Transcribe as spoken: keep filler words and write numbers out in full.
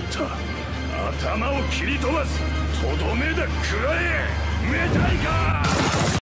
った頭を切り飛ばすとどめだくらえメタリカ。